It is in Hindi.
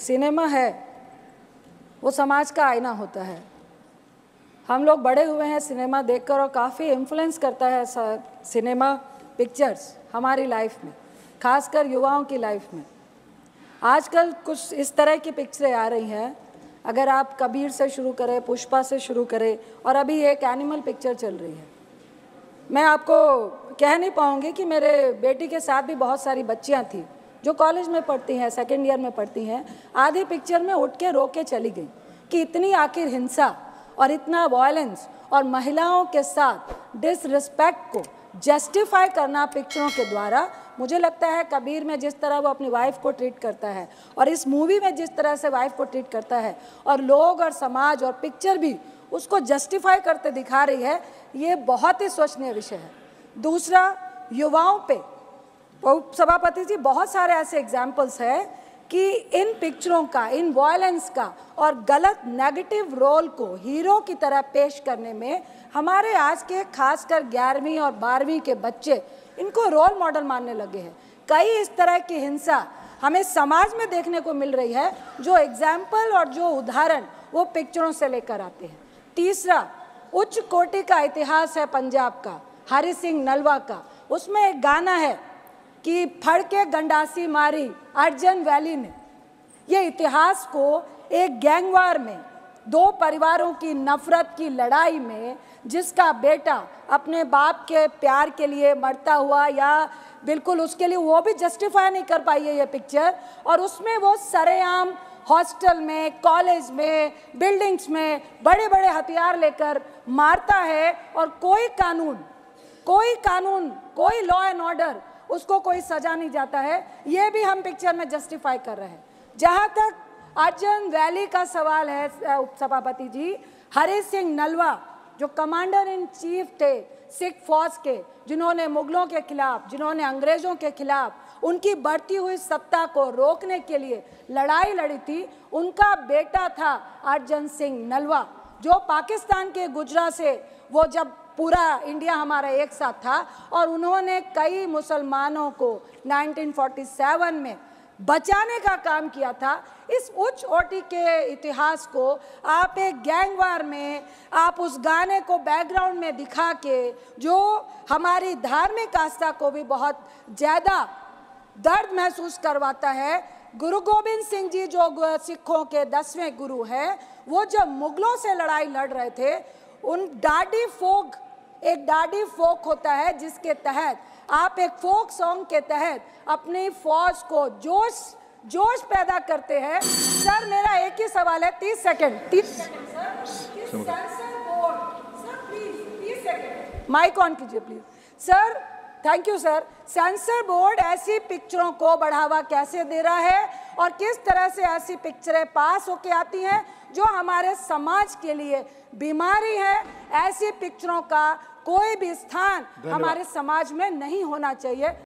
सिनेमा है वो समाज का आईना होता है। हम लोग बड़े हुए हैं सिनेमा देखकर और काफ़ी इन्फ्लुएंस करता है सिनेमा पिक्चर्स हमारी लाइफ में, खासकर युवाओं की लाइफ में। आजकल कुछ इस तरह की पिक्चरें आ रही हैं, अगर आप कबीर से शुरू करें, पुष्पा से शुरू करें, और अभी एक एनिमल पिक्चर चल रही है। मैं आपको कह नहीं पाऊँगी कि मेरे बेटी के साथ भी बहुत सारी बच्चियाँ थी जो कॉलेज में पढ़ती हैं, सेकेंड ईयर में पढ़ती हैं। आधी पिक्चर में उठ के रो के चली गई कि इतनी आखिर हिंसा और इतना वायलेंस और महिलाओं के साथ डिसरिस्पेक्ट को जस्टिफाई करना पिक्चरों के द्वारा, मुझे लगता है कबीर में जिस तरह वो अपनी वाइफ को ट्रीट करता है और इस मूवी में जिस तरह से वाइफ को ट्रीट करता है और लोग और समाज और पिक्चर भी उसको जस्टिफाई करते दिखा रही है, ये बहुत ही सोचनीय विषय है। दूसरा, युवाओं पे सभापति जी बहुत सारे ऐसे एग्जाम्पल्स हैं कि इन पिक्चरों का, इन वायलेंस का और गलत नेगेटिव रोल को हीरो की तरह पेश करने में हमारे आज के खासकर 11वीं और 12वीं के बच्चे इनको रोल मॉडल मानने लगे हैं। कई इस तरह की हिंसा हमें समाज में देखने को मिल रही है, जो एग्जाम्पल और जो उदाहरण वो पिक्चरों से लेकर आते हैं। तीसरा, उच्च कोटि का इतिहास है पंजाब का, हरि सिंह नलवा का। उसमें एक गाना है कि फड़ के गंडासी मारी अर्जन वैली ने। ये इतिहास को एक गैंगवार में, दो परिवारों की नफरत की लड़ाई में, जिसका बेटा अपने बाप के प्यार के लिए मरता हुआ या बिल्कुल उसके लिए, वो भी जस्टिफाई नहीं कर पाई है ये पिक्चर। और उसमें वो सरेआम हॉस्टल में, कॉलेज में, बिल्डिंग्स में बड़े बड़े हथियार लेकर मारता है और कोई कानून, कोई लॉ एंड ऑर्डर, उसको कोई सजा नहीं जाता है। ये भी हम पिक्चर में जस्टिफाई कर रहे हैं। जहाँ तक अर्जन वैली का सवाल है सभापति जी, हरि सिंह नलवा जो कमांडर इन चीफ थे सिख फौज के, जिन्होंने मुगलों के खिलाफ, जिन्होंने अंग्रेजों के खिलाफ उनकी बढ़ती हुई सत्ता को रोकने के लिए लड़ाई लड़ी थी, उनका बेटा था अर्जन सिंह नलवा, जो पाकिस्तान के गुजरात से, वो जब पूरा इंडिया हमारा एक साथ था और उन्होंने कई मुसलमानों को 1947 में बचाने का काम किया था। इस उच्च कोटि के इतिहास को आप एक गैंगवार में, आप उस गाने को बैकग्राउंड में दिखा के, जो हमारी धार्मिक आस्था को भी बहुत ज़्यादा दर्द महसूस करवाता है। गुरु गोबिंद सिंह जी जो सिखों के 10वें गुरु हैं, वो जब मुगलों से लड़ाई लड़ रहे थे, उन एक डाडी फोक होता है जिसके तहत आप एक फोक सॉन्ग के तहत अपनी फौज को जोश पैदा करते हैं। सर मेरा एक ही सवाल है, 30 second sir. Censor board, sir please 30 second mic on कीजिए please sir. Thank you sir. Censor board ऐसी पिक्चरों को बढ़ावा कैसे दे रहा है और किस तरह से ऐसी पिक्चरें पास होके आती हैं जो हमारे समाज के लिए बीमारी है? ऐसी पिक्चरों का कोई भी स्थान हमारे समाज में नहीं होना चाहिए।